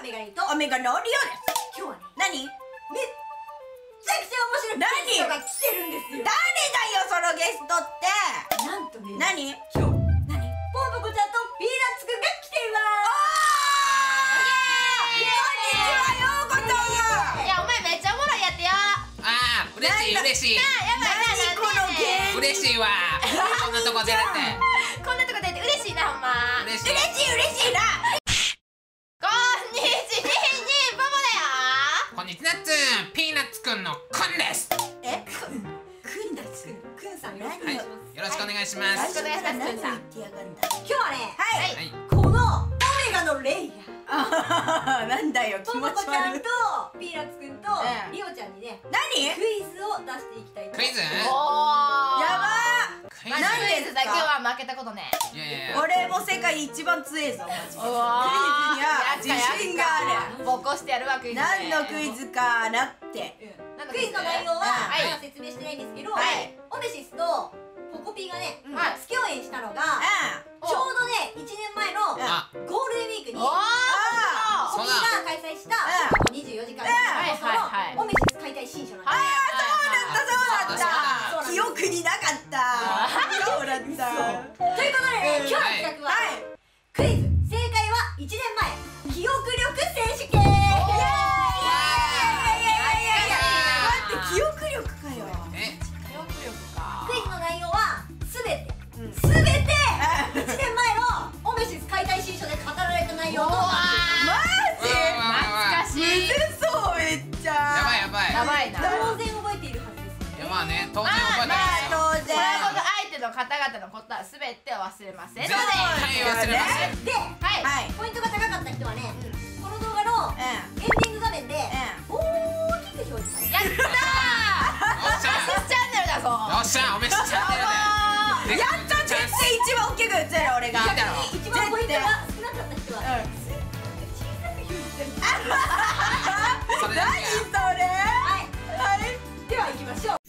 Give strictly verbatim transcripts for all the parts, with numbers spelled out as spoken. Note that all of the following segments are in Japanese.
メガリとオメガのリオです。 今日はね、 何？ めっちゃくちゃ面白いゲストが来てるんですよ。 誰だよそのゲストって。 なんとね、 何？ 今日何？ポンポコちゃんとピーナッツくんが来ています。 こんにちは、ようこそ。 いや、お前めっちゃおもろいやってよ。 ああ、嬉しい嬉しい。 なあ、やばいな、 何このゲーム。 嬉しいわ。こんなとこ出れて。 こんなとこ出て嬉しいな、ほんま。 嬉しい。 嬉しい嬉しいな。 こんにちは、ポポだよ。 こんにちは、ナッツン。ピーナッツくんのくんです。 え？くん、くんだつ。 くんさんよろしくおはい、 願いします。 よろしくお願いします。 よろしくお願いします。 何を言ってやがんだ。 今日はね、 はい。 はい。 このオメガのレイヤー。 ああ、なんだよ気ポン持ちポコちゃん悪い。 とピーナッツくんとうんリオちゃんにね、 何？ クイズを出していきたいとクイズ？ おー。 やばー。 クイズ？ なんクイズだけは負けたことね。 いやいやいや。 俺も世界一番強えぞマジで。クイズにうわーは自信がある。 ボコしてやるわ、クイズで。 何のクイズかなって。 何のクイズの内容ははいまだ説明してないんですけど、 はいオメシスとポコピーがね、 うん初共演したのがちょうどねいちねんまえのあ、 ゴールデンウィークにおポあー。 コピーが開催したうんにじゅうよじかんはいのはいはい放送のオメシス解体新書なんです。 そうだったそうだった。 そうなんです記憶になかった。そうだった。 ということでね、今日の企画ははい。 クイズ正解はいちねんまえ記憶力選手権。 いやいやいやいやいや。待って記憶力かよ。 え、 記憶力か。 クイズの内容はすべてうんすべていちねんまえのオメシス解体新書で語られた内容とうわマジ？ 懐かしい。 むずそうめっちゃ。 やばいやばい。 やばいな。 当然覚えているはずですよね。 いやまあね、当然覚えてまあますよ。 当然。 これほど相手の方々のことはすべて忘れませんので。 絶対忘れません。 で、 はい。 はい。 ポイントが高かった人はね、この動画のうエンディング画面で大きく表示される。 やったー。 よっしゃ。 チャンネルだぞ。 よっしゃ、おめしチャンネルで。 ん。やった絶対一番大きく映る俺が。 いいだろ一番ポイントが少なかった人は小さく表示される。 それだ何けそれ？ はい、 はい。 では行きましょう。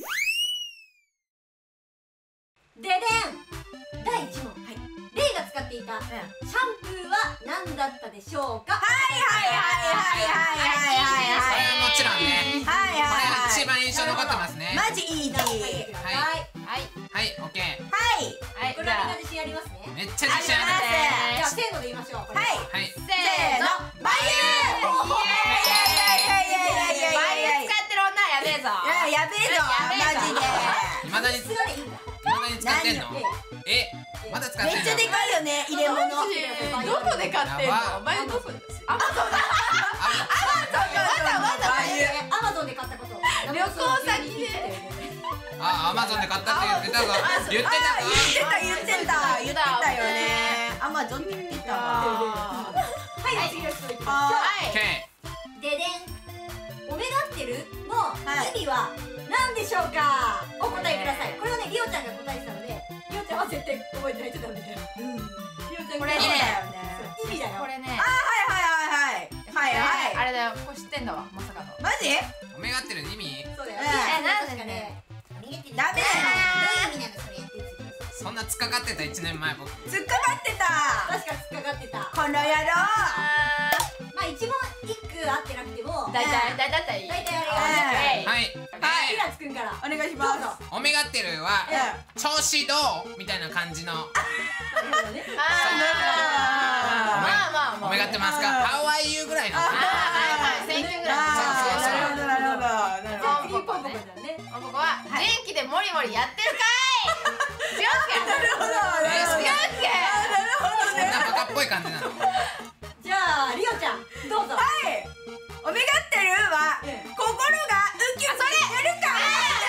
ででんだいいち問、はい、レイが使っていたシャンプーは何だったでしょうか。 はいはいはいはいはいはいこれはもちろんね。 はいこはいはい。 れ一番印象に残ってますね。 マジイージじゃあ書いー。 てください。 はい。 はい、オッケー。 はい。 はい。 これじゃあはみんな自信ありますね。 めっちゃ自信ある。 じゃあせーので言いましょう。これはい。 はい。 せせーの。バイユー。いやいやいやいやいやいやいやバイオ使ってる女はやべえぞ。 いややべえぞマジで。 いまだに、い質がねいいんだ。 まだに使ってんの？え、まだ使ってんの？ めっちゃでかいよね入れ物。 マジどこで買ってんの？バイオどこ？アマゾンだ。 まだバイユー。 アマゾンで買ったこと。 旅行先で。 あ、アマゾンで買ったって言ってたぞ。言ってたぞ。 言ってた言ってた言ってたよね。アマゾンって言ってたわ。 はい、次の人いきましょう。 はい。 オッケででん、おめがってるの意味は何でしょうか。お答えください。これはね、リオちゃんが答えてたので、リオちゃんは絶対覚えてないとダメだよ。リオちゃんがこれね意味だよ。 これね。 はいはいはいはいはい。 あれだよ。これ知ってんだわ。まさかの。 マジ？ ー。おめがってる意味？ そうだよ。 えなんで確かね、 ダメだよ。 どういう意味なのそれって言ってた。 そんな突っかかってたいちねんまえ僕。 突っかかってた。 確か突っかかってた。 この野郎。 まあ一問一句合ってなくても、 だいたいだいたい大体あれが。 はい。 はい、ピラツくんからお願いします。 どうぞ。 おめがってるはうん。 調子どうみたいな感じの。 なるほどね。 あーまあまあまあ。 おめがってますか？ハワイユーぐらいの。 あはいはい。選挙ぐらい。 あーなるほどなるほどなるほど。 次ポンポコちゃんね。 ここは元気でモリモリやってるかい。違うっけ？ なるほどなるほど。 違うっけ？ なるほどそんね。 なバカっぽい感じなの？ じゃあリオちゃんどうぞ。 はい。おめがってるはええ心がウキウキするか。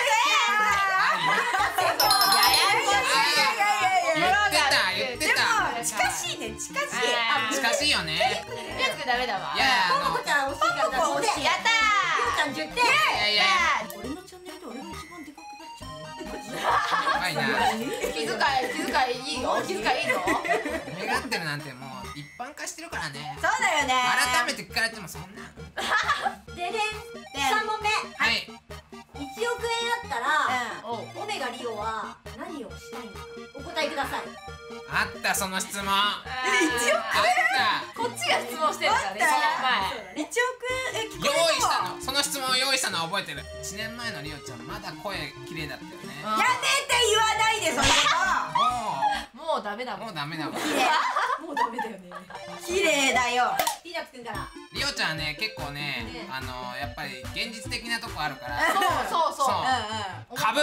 言ってた言ってでた。 も近しいね近しい。 近しいよね。 リオつくダメだわ。 いやポンポコちゃん惜しいからだそうで。 ポンポコ惜しいやったー。リオちゃんじゅってん。 いやいや。 俺のチャンネルで俺が一番でかくなっちゃう。 やばいな。 気遣い気遣いいいよ。気遣いいいの？ おめがってるなんてもう一般化してるからね。 そうだよね。 改めて聞かれてもそんな。 ででん。三問目。 はい。 一億円あったらおう。 オメガリオは何をしたいのかお答えください。 あったその質問。あっえ一億た。 こっちが質問してるからね。その前。 覚えてる。いちねんまえのリオちゃんまだ声綺麗だったよね。 やめて言わないでそのこもうダメだもん。 もうダメだもん。 もうダメだよね。 と綺麗だよ。 ピーナッツくんから。 リオちゃんはね結構ねねあのやっぱり現実的なとこあるからそうそうそう。 うんうん株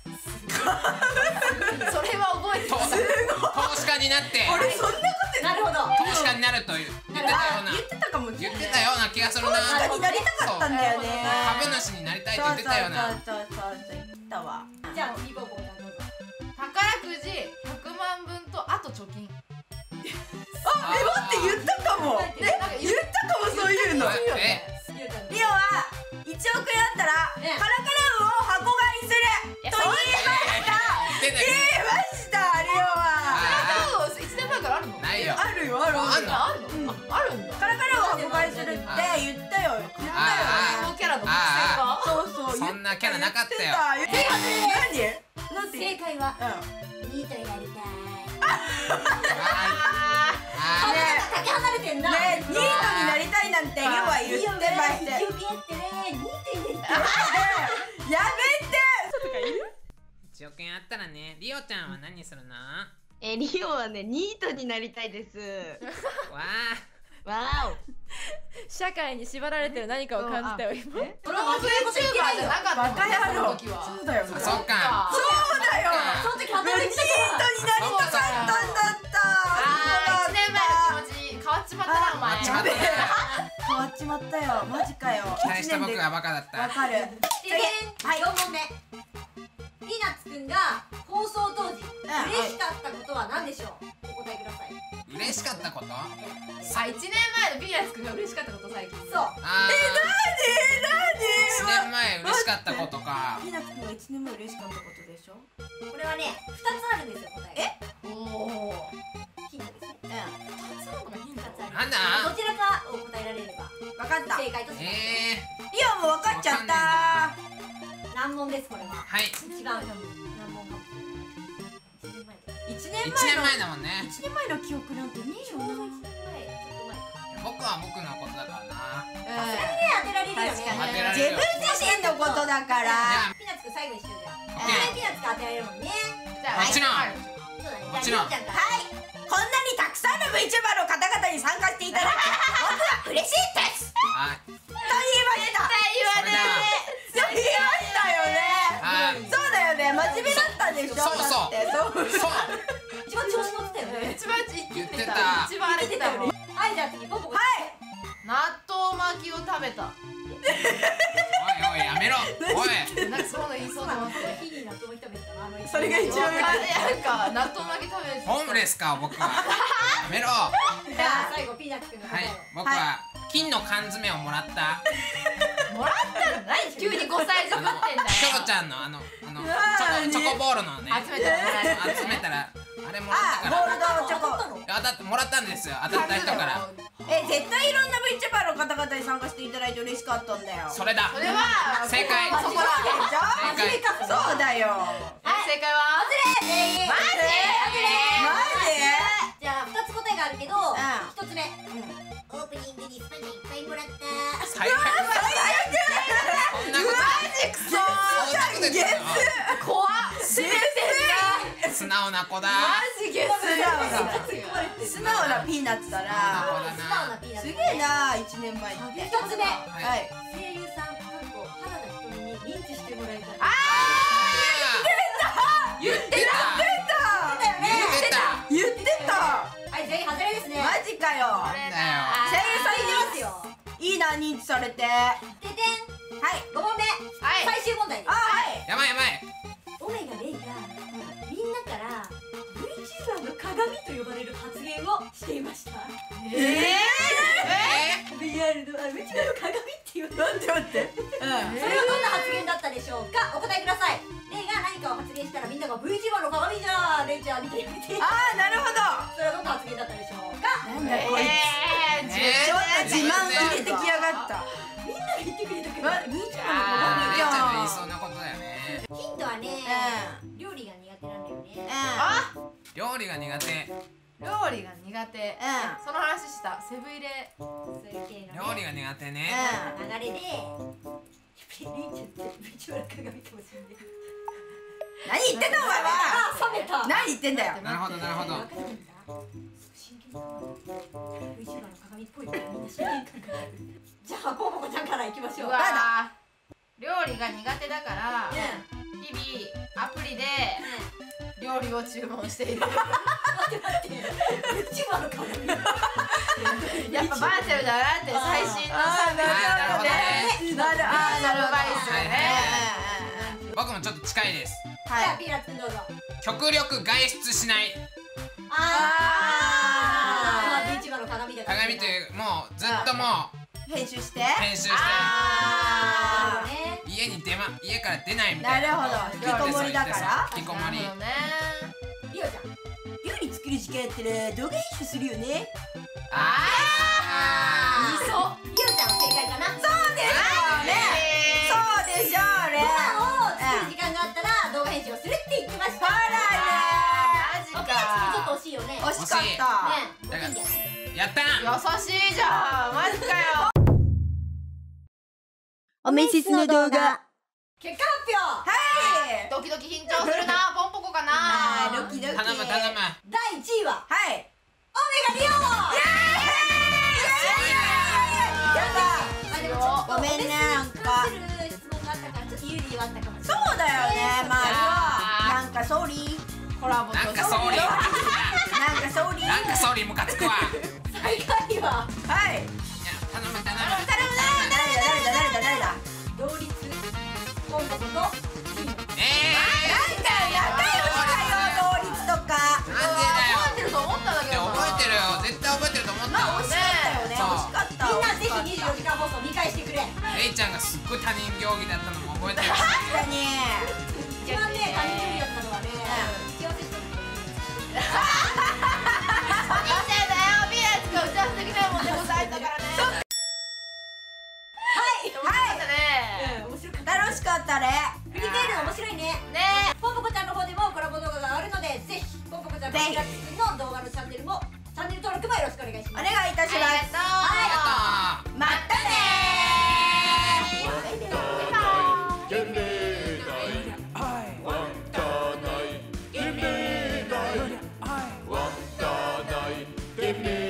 それは覚えてとた。 投資家になって俺そんなことなるほど。 投資家になると言ってたような言ってたかもしれない。 言ってたような気がするな。 投資家になりたかったんだよね。 株主になりたいって言ってたような。 そうそうそうそう言ったわ。 じゃあ次ポポちゃんどうぞ。 宝くじひゃくまんぶんとあと貯金。 あ、え待って言ったかも。えなんか言ったかもそういうの。 えリオちゃん。 リオはいちおく円あったらカねラカラウを箱買いするいやと言いました。 言ってたよ言いましたリオは。 いちねんまえからあるの？ ないよ。 あるよあるあんのあるの？あるんだ。 カラカラウを箱買いするって言ったよ。言ったあよね。 このキャラの特性か。 そうそう。 そんなキャラなかったよ。 言ってた。何？なんて？ 正解はうん。 ニートになりたい。 あ顔がかけ離れてんな。 ねニートになりたいなんてリオは言ってましたよ。 一億やってね、ニートになりたい。 やめて。 いちおく円あったらね、リオちゃんは何するの？わえ、リオはね、ニートになりたいです。 あ。 わ社会に縛られてる何かを感じたよ今。 それは真面目なこと言ってないよ。 なかったバカ野郎。 その時は。 そうだよね。 そっか。 そうだよ。 その時働いてニートにたから。 なりたかったんだった。 あーいちねんまえの気持ち変わっちまったなお前。 変わっちまったね変わっちまったよ。マジかよ。 期待した僕がバカだった。 わかる。 ででん、よんもんめ。ピーナッツくんが放送当時嬉しかったことは何でしょう？お答えください。 嬉しかったこと？ あ、いちねんまえのピーナッツくんが嬉しかったこと最近。 そう。 あー。一年前嬉しかったことか。 ピーナッツくんがいちねんまえ嬉しかったことでしょ。 これはね、ふたつあるんですよ、答えが。 おお。 ヒントですね。 ふたつあるのがヒント。 ふたつある。 なんだどちらかを答えられればわかった。リ正解とします。 えオもわかっちゃった。 難問です、これは。 ー。はい。 一番難問かもしれない。一年前。 一年一年前の前だもんね。 一年前の記憶なんてねえよちょうどな。 一年前、ちょっと前か。 僕は僕のことだからな。 当てられるよね。 確かに当てられるよ。 自分自身のことだから。 ピーナッツくん最後にしようじゃん。 オッケーピーナッツくん当てられるもんね。 じゃあもちろんはいそうだね。 もちろんじゃあリオちゃんから。 はい。こんなにたくさんの VTuber の方々に参加していただき僕は嬉しいですあ、 と言いました。 それだ。 そう言いましたよね。 あ、 そうだよね。真面目だったでしょ。 そうそうだってそう。 そう。 一番調子乗ってたよね。 一番言ってた。 言ってた一番あれてたよ。 はい、じゃあ次、ポポポ。 はい。 納豆巻きを食べた。 おいおいやめろ。おい。 なんかそういうの言いそうだなって。 日に納豆巻き食べてたのあのそれが一番わかんないなんか納豆巻き食べる。 ホームレスか僕は。やめろ。はじゃあ最後、ピーナッツくんの答いえを。。 僕は金の缶詰をもらった。 もらったの？何急にごさい児ぶってんだよ。 キョロちゃんのあのあのわーチョコチョコボールのね。 集めたらもらえる。 集めたらあれもらったあ、 から。 ゴールドチョコ。 当たってもらったんですよ。当たった人から。 え、絶対いろんな VTuber の方々に参加していただいて嬉しかったんだよ。 それだ。 それは正解。 そこだけじゃ正解。 そうだよ。 正解は？ えーマジ？ マじゃあふたつ答えがあるけど、 んひとつめ、オープニングにスパイいっぱいもらった最悪。こんなこと。 ジクソそんなこと言ってたの。 怖っ。閉めてんな。 素直な子だ。 マジゲス素直なピーナッツだ素直なな。 子素直だな。 なピーナッツすげえな、いちねんまえって。 ひとつめ、 はい。 声優さんかっこ原田ひとみに認知してもらいたい。 言ってた。言ってた。 言ってた。 はい、全員外れですね。 マジかよ。 なんだよ。 声優さんいきますよ。 いいな、認知されて。はい。 ででん、ご問目、 はい。 最終問題です。 はい。 やばいやばい。 オメガレイがみんなから VTuber の鏡と呼ばれる発言をしていました。 ええブイアール のあ VTuber の鏡って言うの。 待って待って。うん。 それはどんな発言だったでしょうか。お答えください。レイが何かを発言したらみんなが VTuber の鏡じゃーレイちゃんみたいな。それあー、なるほど。 はどんな発言だったでしょうか。 なんだこいえー、 つ。ちょっと自慢入れてきやがった。 みんなが言ってくれたけど。 ま、VTuber あー、レイちゃんの言いのそうなことだよね。 ヒントはね、 う料理が苦手なんだよね。 うん。 あ、 料理が苦手。 料理が苦手。 うん。 その話した。セブン入れ。 そういう系のね料理が苦手ね。 流れでリーチって藤原鏡かもしれない。 何言ってんだお前は。 あ、冷めた。 何言ってんだよ。 なるほどなるほど。 真剣だ。藤原の鏡っぽいからみんな真剣感がある。じゃあポポコちゃんから行きましょう。 うわー、料理が苦手だから日々アプリで料理を注文している。 待って待って。藤原の鏡。 やっぱバーチャルだなって最新のサービスでなるあーなるほど。 アドバイスをね。 僕もちょっと近いです。 じゃあピーナッツどうぞ。 極力外出しない。 ああ。VTuberの鏡で。 鏡というもうずっともう編集して編集してああ。ね。 家に出ま家から出ないみたないるな。 ほど。引きこもりだから。 引きこもり。 なるほどね。 リオちゃん。 料理作る時間やったら動画編集するよね。 あいそう。リオちゃん正解かな。 そうですよね。そうでしょうね。 ご飯を作る時間があったら動画編集をするって言ってました。 ほらマジおピーナッツもちょっとか。 惜しいよね。 ね。惜しかった。 ね。いいんじゃない。 やった優しいじゃん。マジかよ。 おメシスの動画。 結果発表。 はい。 ドキドキ緊張するな。ポンポコかな。 あードキドキ。 頼む頼む。 だいいちいははい。 オメガリオ。 ごめんねなんか。 関する質問があったからちょっと有利はあったかもしれそない。 うだよね。まあなんかソーリー。 コラボとなんかソーリーなんかソーリー。 なんかソーリームカつくわ。 最下位ははい。 いや頼む頼む。 頼むね。誰だ誰だ誰だ誰だ。 同率ポンポコとピーナッツ。 ええなんか仲良しだよ同率とか。 なんでだよ。 覚えてると思ったんだけどな。 覚えてるよ。絶対覚えてると思った。 まあ惜しかったよね。 そう惜しかった。 みんなぜひにじゅうよじかん放送見返してくれ。 レイちゃんがすっごい他人行儀だったのも覚えてる。 確かに。 一番ね感じるやったのはね、打ち合わせした時いいんだよ。ピーナッツが打ち合わせできないもんでございだからね。 はい面白かったね。 面白かった。 楽しかったね。 振り返るの面白いね。 ねポンポコちゃんの方でもコラボ動画があるのでぜひポンポコちゃんのぜひピーナッツ